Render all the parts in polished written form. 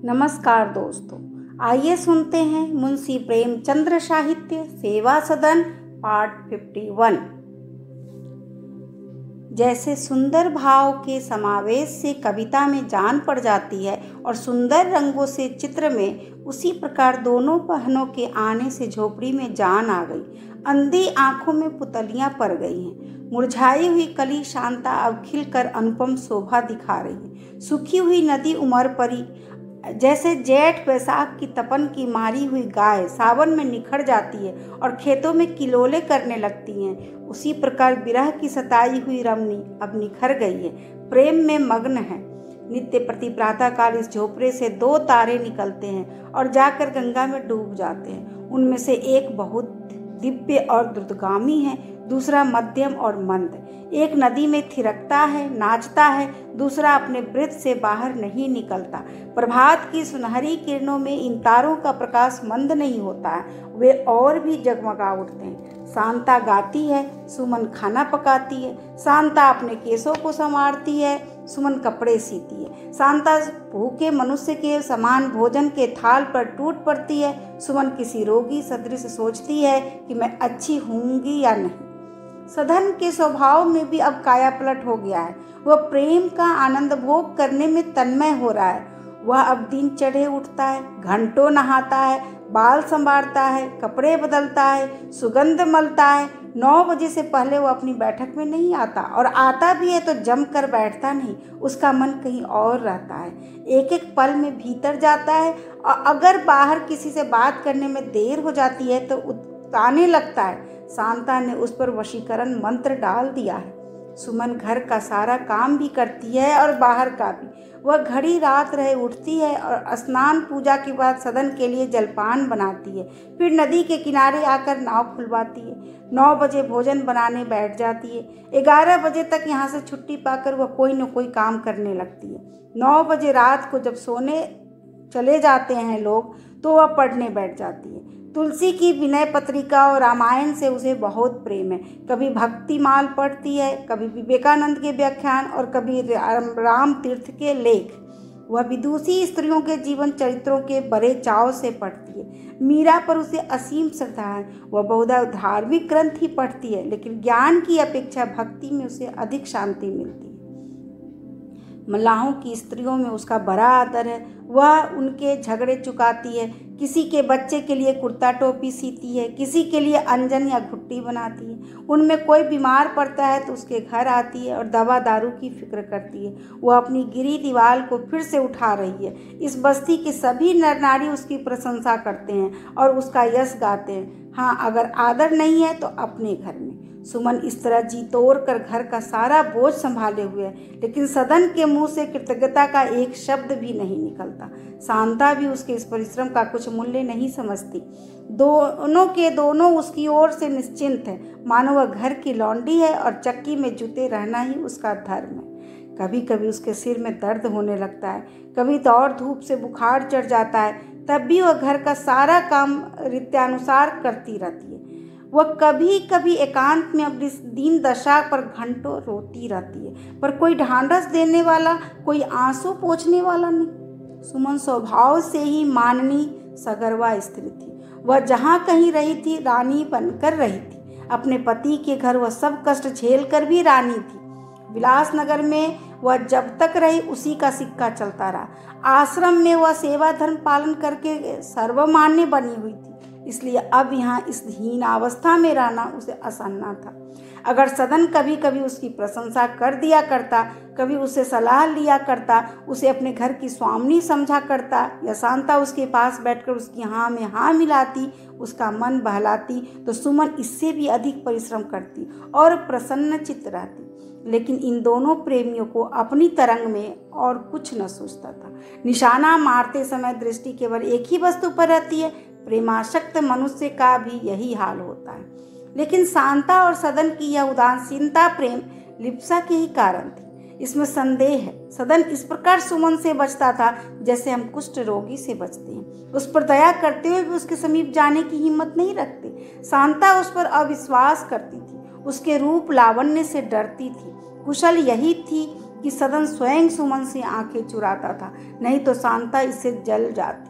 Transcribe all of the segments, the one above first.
नमस्कार दोस्तों, आइए सुनते हैं मुंशी प्रेमचंद्र साहित्य सेवा सदन पार्ट 51। जैसे सुंदर भाव के समावेश से कविता में जान पड़ जाती है और सुंदर रंगों से चित्र में, उसी प्रकार दोनों बहनों के आने से झोपड़ी में जान आ गई। अंधी आंखों में पुतलियां पड़ गई हैं। मुरझाई हुई कली शांता अब खिलकर अनुपम शोभा दिखा रही है। सूखी हुई नदी उमड़ पड़ी। जैसे जेठ बैसाख की तपन की मारी हुई गाय सावन में निखर जाती है और खेतों में किलोले करने लगती हैं, उसी प्रकार विरह की सताई हुई रमणी अब निखर गई है, प्रेम में मग्न है। नित्य प्रति प्रातःकाल इस झोपड़े से 2 तारे निकलते हैं और जाकर गंगा में डूब जाते हैं। उनमें से एक बहुत दिव्य और द्रुतगामी है, दूसरा मध्यम और मंद। एक नदी में थिरकता है, नाचता है, दूसरा अपने वृत्त से बाहर नहीं निकलता। प्रभात की सुनहरी किरणों में इन तारों का प्रकाश मंद नहीं होता है, वे और भी जगमगा उठते हैं। शांता गाती है, सुमन खाना पकाती है। शांता अपने केसों को संवारती है, सुमन कपड़े सीती है। शांता भूखे मनुष्य के समान भोजन के थाल पर टूट पड़ती है, सुमन किसी रोगी सदृश सोचती है कि मैं अच्छी होंगी या नहीं। सधन के स्वभाव में भी अब काया पलट हो गया है। वह प्रेम का आनंद भोग करने में तन्मय हो रहा है। वह अब दिन चढ़े उठता है, घंटों नहाता है, बाल संवारता है, कपड़े बदलता है, सुगंध मलता है। 9 बजे से पहले वह अपनी बैठक में नहीं आता, और आता भी है तो जम कर बैठता नहीं। उसका मन कहीं और रहता है, एक एक पल में भीतर जाता है, और अगर बाहर किसी से बात करने में देर हो जाती है तो उताने लगता है। शांता ने उस पर वशीकरण मंत्र डाल दिया है। सुमन घर का सारा काम भी करती है और बाहर का भी। वह घड़ी रात रहे उठती है और स्नान पूजा के बाद सदन के लिए जलपान बनाती है, फिर नदी के किनारे आकर नाव खुलवाती है। 9 बजे भोजन बनाने बैठ जाती है। 11 बजे तक यहाँ से छुट्टी पाकर वह कोई न कोई काम करने लगती है। 9 बजे रात को जब सोने चले जाते हैं लोग, तो वह पढ़ने बैठ जाती है। तुलसी की विनय पत्रिका और रामायण से उसे बहुत प्रेम है। कभी भक्तिमाल पढ़ती है, कभी विवेकानंद के व्याख्यान और कभी राम तीर्थ के लेख। वह विदुषी स्त्रियों के जीवन चरित्रों के बड़े चाव से पढ़ती है। मीरा पर उसे असीम श्रद्धा है। वह बहुधा धार्मिक ग्रंथ ही पढ़ती है, लेकिन ज्ञान की अपेक्षा भक्ति में उसे अधिक शांति मिलती है। मल्लाहों की स्त्रियों में उसका बड़ा आदर है। वह उनके झगड़े चुकाती है, किसी के बच्चे के लिए कुर्ता टोपी सीती है, किसी के लिए अंजन या घुट्टी बनाती है। उनमें कोई बीमार पड़ता है तो उसके घर आती है और दवा दारू की फिक्र करती है। वह अपनी गिरी दीवार को फिर से उठा रही है। इस बस्ती के सभी नर नारी उसकी प्रशंसा करते हैं और उसका यश गाते हैं। हाँ, अगर आदर नहीं है तो अपने घर में। सुमन इस तरह जी तोड़ कर घर का सारा बोझ संभाले हुए है, लेकिन सदन के मुंह से कृतज्ञता का एक शब्द भी नहीं निकलता। शांता भी उसके इस परिश्रम का कुछ मूल्य नहीं समझती। दोनों के दोनों उसकी ओर से निश्चिंत है, मानो वह घर की लौंडी है और चक्की में जुटे रहना ही उसका धर्म है। कभी कभी उसके सिर में दर्द होने लगता है, कभी दौड़ धूप से बुखार चढ़ जाता है, तब भी वह घर का सारा काम रीत्यानुसार करती रहती है। वह कभी कभी एकांत में अपनी दीन दशा पर घंटों रोती रहती है, पर कोई ढांढस देने वाला, कोई आंसू पोंछने वाला नहीं। सुमन स्वभाव से ही माननी सगर्वा स्त्री थी। वह जहाँ कहीं रही थी, रानी बनकर रही थी। अपने पति के घर वह सब कष्ट झेल कर भी रानी थी। विलासनगर में वह जब तक रही उसी का सिक्का चलता रहा। आश्रम में वह सेवा धर्म पालन करके सर्वमान्य बनी हुई थी, इसलिए अब यहाँ इस हीन अवस्था में रहना उसे आसान था। अगर सदन कभी कभी उसकी प्रशंसा कर दिया करता, कभी उससे सलाह लिया करता, उसे अपने घर की स्वामिनी समझा करता, या शांता उसके पास बैठकर उसकी हाँ में हाँ मिलाती, उसका मन बहलाती, तो सुमन इससे भी अधिक परिश्रम करती और प्रसन्नचित्त रहती। लेकिन इन दोनों प्रेमियों को अपनी तरंग में और कुछ न सूझता था। निशाना मारते समय दृष्टि केवल एक ही वस्तु पर रहती है। प्रेमासक्त मनुष्य का भी यही हाल होता है। लेकिन शांता और सदन की यह उदासीनता प्रेम लिप्सा के ही कारण थी, इसमें संदेह है। सदन इस प्रकार सुमन से बचता था जैसे हम कुष्ठ रोगी से बचते हैं। उस पर दया करते हुए भी उसके समीप जाने की हिम्मत नहीं रखते। शांता उस पर अविश्वास करती थी, उसके रूप लावण्य से डरती थी। कुशल यही थी कि सदन स्वयं सुमन से आंखें चुराता था, नहीं तो शांता इससे जल जाती।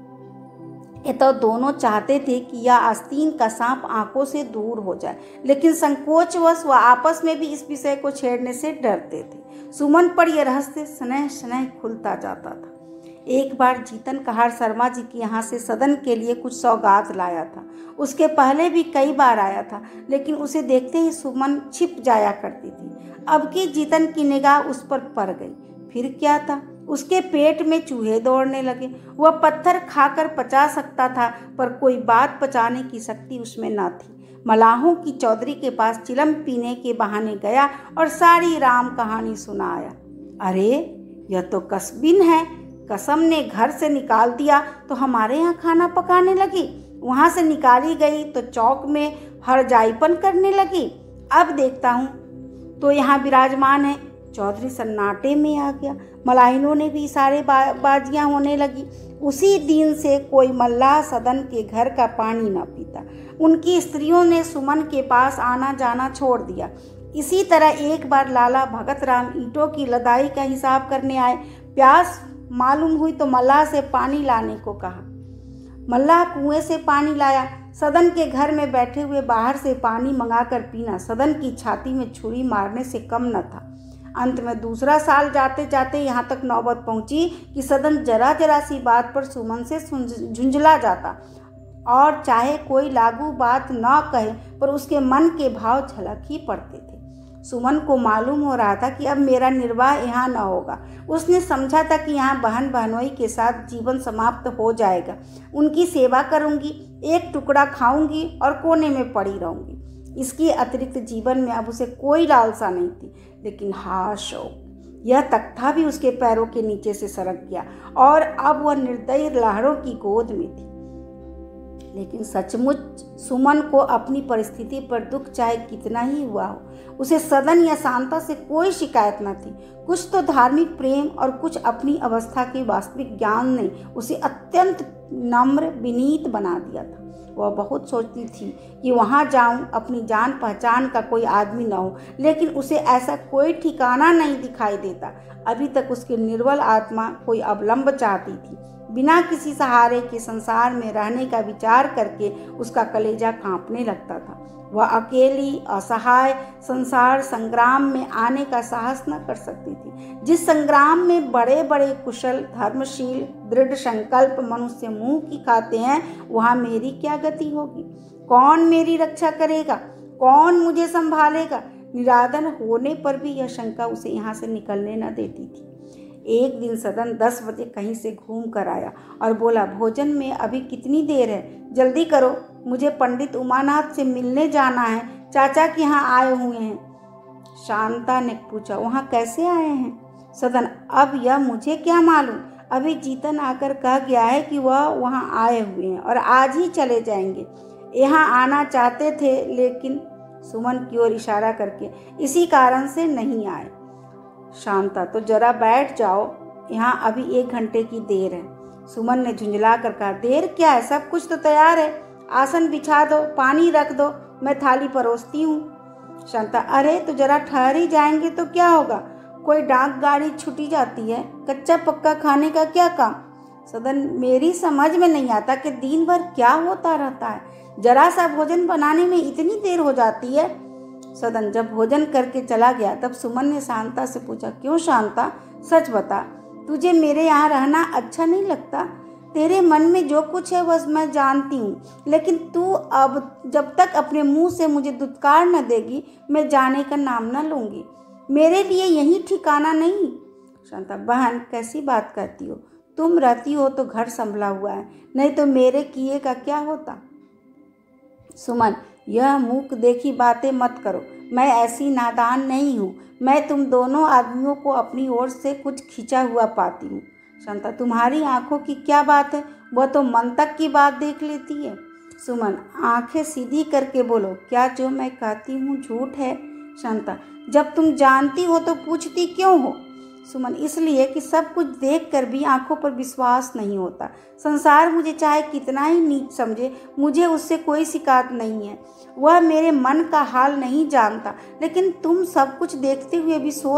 ये तो दोनों चाहते थे कि यह आस्तीन का सांप आंखों से दूर हो जाए, लेकिन संकोचवश वह आपस में भी इस विषय को छेड़ने से डरते थे। सुमन पर यह रहस्य स्नेह स्नेह खुलता जाता था। एक बार जीतन कहार शर्मा जी के यहाँ से सदन के लिए कुछ सौगात लाया था। उसके पहले भी कई बार आया था, लेकिन उसे देखते ही सुमन छिप जाया करती थी। अब की जीतन की निगाह उस पर पड़ गई। फिर क्या था, उसके पेट में चूहे दौड़ने लगे। वह पत्थर खाकर पचा सकता था, पर कोई बात पचाने की शक्ति उसमें न थी। मलाहों की चौधरी के पास चिलम पीने के बहाने गया और सारी राम कहानी सुनाया। अरे यह तो कसबिन है, कसम ने घर से निकाल दिया तो हमारे यहाँ खाना पकाने लगी, वहाँ से निकाली गई तो चौक में हरजाईपन करने लगी, अब देखता हूँ तो यहाँ विराजमान है। चौधरी सन्नाटे में आ गया। मलाहिनों ने भी इशारे बाजियाँ होने लगी। उसी दिन से कोई मल्लाह सदन के घर का पानी न पीता। उनकी स्त्रियों ने सुमन के पास आना जाना छोड़ दिया। इसी तरह एक बार लाला भगत राम ईंटों की लदाई का हिसाब करने आए। प्यास मालूम हुई तो मल्लाह से पानी लाने को कहा। मल्लाह कुएं से पानी लाया। सदन के घर में बैठे हुए बाहर से पानी मंगाकर पीना सदन की छाती में छुरी मारने से कम न था। अंत में दूसरा साल जाते जाते यहाँ तक नौबत पहुँची कि सदन जरा जरा सी बात पर सुमन से झुंझला जाता, और चाहे कोई लागू बात न कहे पर उसके मन के भाव झलक ही पड़ते थे। सुमन को मालूम हो रहा था कि अब मेरा निर्वाह यहाँ न होगा। उसने समझा था कि यहाँ बहन बहनोई के साथ जीवन समाप्त हो जाएगा। उनकी सेवा करूँगी, एक टुकड़ा खाऊंगी और कोने में पड़ी रहूँगी। इसके अतिरिक्त जीवन में अब उसे कोई लालसा नहीं थी। लेकिन हाश हो, यह तख्ता भी उसके पैरों के नीचे से सरक गया और अब वह निर्दयी लहरों की गोद में थी। लेकिन सचमुच सुमन को अपनी परिस्थिति पर दुख चाहे कितना ही हुआ हो, उसे सदन या शांता से कोई शिकायत न थी। कुछ तो धार्मिक प्रेम और कुछ अपनी अवस्था के वास्तविक ज्ञान ने उसे अत्यंत नम्र विनीत बना दिया था। वह बहुत सोचती थी कि वहाँ जाऊँ, अपनी जान पहचान का कोई आदमी न हो, लेकिन उसे ऐसा कोई ठिकाना नहीं दिखाई देता। अभी तक उसकी निर्बल आत्मा कोई अवलंब चाहती थी। बिना किसी सहारे के संसार में रहने का विचार करके उसका कलेजा कांपने लगता था। वह अकेली असहाय संसार संग्राम में आने का साहस न कर सकती थी। जिस संग्राम में बड़े बड़े कुशल धर्मशील दृढ़ संकल्प मनुष्य मुंह की खाते हैं, वहाँ मेरी क्या गति होगी? कौन मेरी रक्षा करेगा? कौन मुझे संभालेगा? निरादन होने पर भी यह शंका उसे यहाँ से निकलने न देती थी। एक दिन सदन 10 बजे कहीं से घूम कर आया और बोला, भोजन में अभी कितनी देर है? जल्दी करो, मुझे पंडित उमानाथ से मिलने जाना है, चाचा के यहाँ आए हुए हैं। शांता ने पूछा, वहाँ कैसे आए हैं? सदन, अब यह मुझे क्या मालूम। अभी जीतन आकर कह गया है कि वह वहाँ आए हुए हैं और आज ही चले जाएंगे। यहाँ आना चाहते थे लेकिन सुमन की ओर इशारा करके इसी कारण से नहीं आए। शांता, तो जरा बैठ जाओ, यहाँ अभी 1 घंटे की देर है। सुमन ने झुंझला कर कहा, देर क्या है, सब कुछ तो तैयार है। आसन बिछा दो, पानी रख दो, मैं थाली परोसती हूँ। शांता, अरे तो जरा ठहर ही जाएंगे तो क्या होगा? कोई डाक गाड़ी छूटी जाती है, कच्चा पक्का खाने का क्या काम? सदन, मेरी समझ में नहीं आता कि दिन भर क्या होता रहता है। जरा सा भोजन बनाने में इतनी देर हो जाती है। सदन, जब भोजन करके चला गया तब सुमन ने शांता से पूछा, क्यों शांता, सच बता, तुझे मेरे यहाँ रहना अच्छा नहीं लगता? तेरे मन में जो कुछ है बस मैं जानती हूँ, लेकिन तू अब जब तक अपने मुंह से मुझे दुत्कार न देगी, मैं जाने का नाम न लूँगी। मेरे लिए यही ठिकाना नहीं। शांता, बहन कैसी बात कहती हो? तुम रहती हो तो घर संभला हुआ है, नहीं तो मेरे किए का क्या होता? सुमन, यह मूक देखी बातें मत करो। मैं ऐसी नादान नहीं हूँ। मैं तुम दोनों आदमियों को अपनी ओर से कुछ खिंचा हुआ पाती हूँ। शांता, तुम्हारी आंखों की क्या बात है? वह तो मन तक की बात देख लेती है। सुमन, आंखें सीधी करके बोलो, क्या जो मैं कहती हूँ झूठ है? शांता, जब तुम जानती हो तो पूछती क्यों हो? सुमन, इसलिए कि सब कुछ देखकर भी आंखों पर विश्वास नहीं होता। संसार मुझे चाहे कितना ही नीच समझे, मुझे उससे कोई शिकायत नहीं है। वह मेरे मन का हाल नहीं जानता, लेकिन तुम सब कुछ देखते हुए भी सोच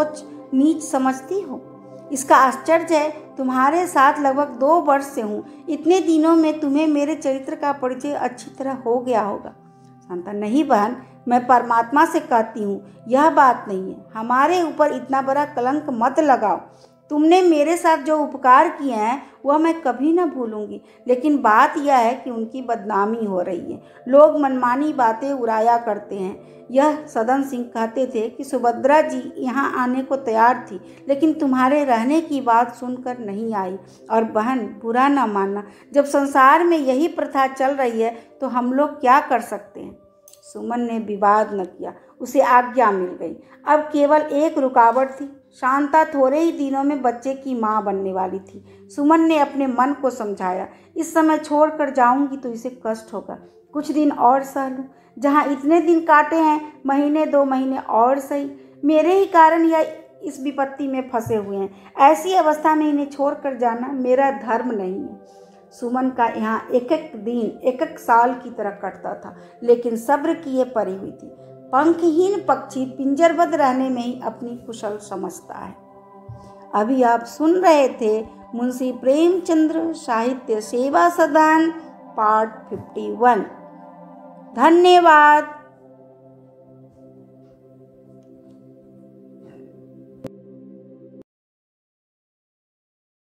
नीच समझती हो? इसका आश्चर्य है, तुम्हारे साथ लगभग 2 वर्ष से हूँ। इतने दिनों में तुम्हें मेरे चरित्र का परिचय अच्छी तरह हो गया होगा। शांता, नहीं बहन, मैं परमात्मा से कहती हूँ, यह बात नहीं है। हमारे ऊपर इतना बड़ा कलंक मत लगाओ। तुमने मेरे साथ जो उपकार किए हैं वह मैं कभी ना भूलूंगी, लेकिन बात यह है कि उनकी बदनामी हो रही है। लोग मनमानी बातें उड़ाया करते हैं। यह सदन सिंह कहते थे कि सुभद्रा जी यहाँ आने को तैयार थी, लेकिन तुम्हारे रहने की बात सुनकर नहीं आई। और बहन, बुरा ना मानना, जब संसार में यही प्रथा चल रही है तो हम लोग क्या कर सकते हैं। सुमन ने विवाद न किया, उसे आज्ञा मिल गई। अब केवल एक रुकावट थी। शांता थोड़े ही दिनों में बच्चे की माँ बनने वाली थी। सुमन ने अपने मन को समझाया, इस समय छोड़कर जाऊंगी तो इसे कष्ट होगा। कुछ दिन और सह लूं। जहाँ इतने दिन काटे हैं, महीने 2 महीने और सही। मेरे ही कारण यह इस विपत्ति में फंसे हुए हैं। ऐसी अवस्था में इन्हें छोड़कर जाना मेरा धर्म नहीं है। सुमन का यहाँ एक एक दिन एक एक साल की तरह कटता था, लेकिन सब्र किए पड़ी हुई थी। पंखहीन पक्षी पिंजरबद्ध रहने में ही अपनी कुशल समझता है। अभी आप सुन रहे थे मुंशी प्रेमचंद्र साहित्य सेवा सदन पार्ट 51। धन्यवाद।